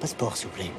Passeport, s'il vous plaît.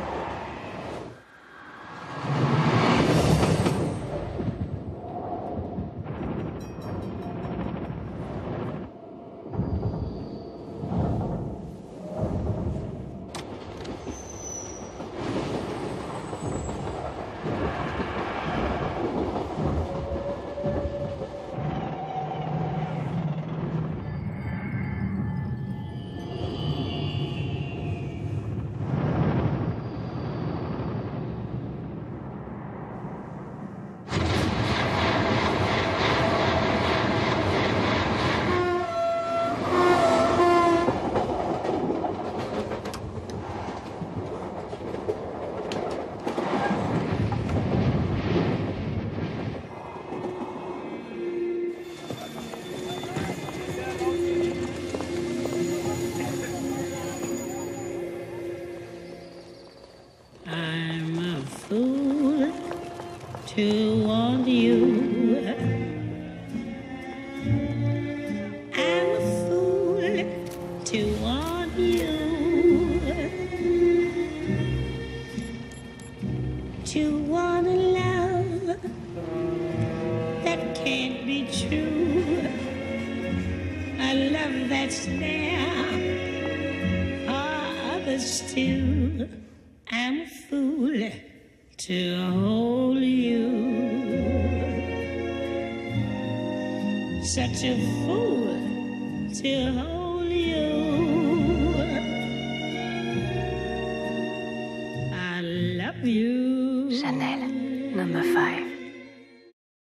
Fool to want you. I'm a fool to want you. To want a love that can't be true. A love that's there for others too. I'm a fool to hold you. Such a fool to hold you. I love you. Chanel, number 5.